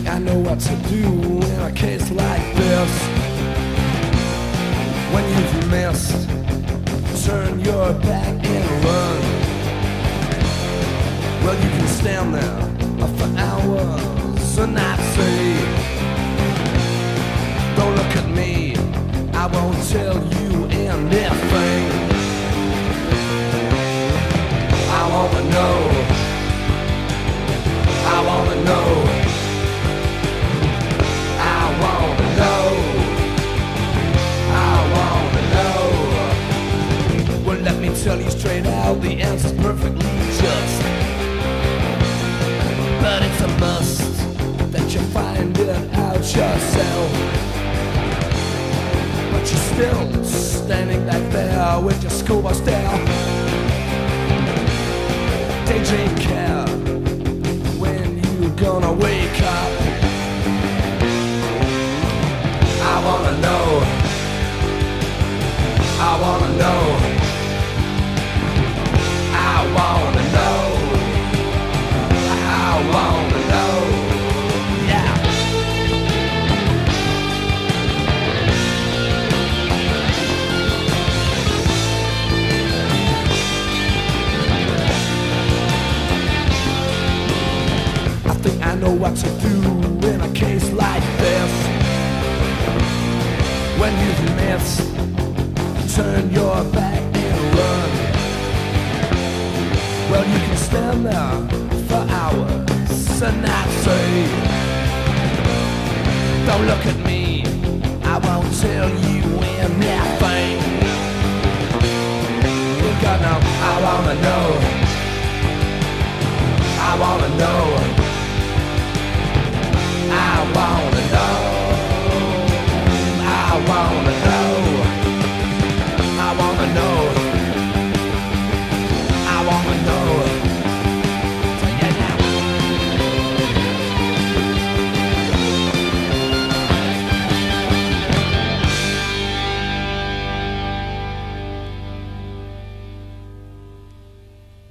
I know what to do in a case like this. When you've missed, turn your back and run. Well, you can stand there for hours and not say, don't look at me, I won't tell you anything. I wanna know, I wanna know, I wanna know, I wanna know. Well, let me tell you straight out, the answer's perfectly just. But it's a must that you find it out yourself. But you're still standing back there with your schoolboy stare. Daydream care when you gonna wake up. I wanna know, I wanna know, I wanna know, I wanna know, yeah. I think I know what to do in a case like this. When you've missed, turn your back and run. Well, you can stand there for hours and not say, don't look at me, I won't tell you anything. You got no, I wanna know, I wanna know, I wanna know, I wanna know.